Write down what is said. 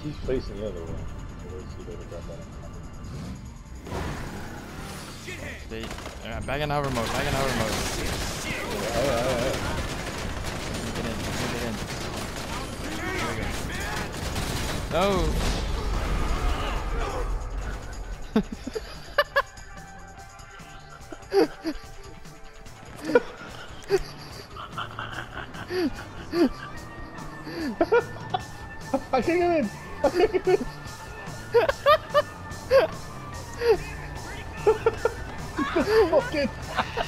He's facing the other way. So let's see if they can grab that. They, back in hover mode, back in hover mode. Get in, get in. No! I can't get in! I can't get in! Fucking